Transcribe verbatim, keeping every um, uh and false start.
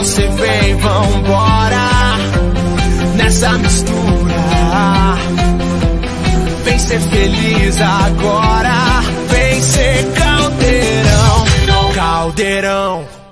cê vem, vambora nessa mistura. Vem ser feliz agora, vem ser caldeirão, caldeirão.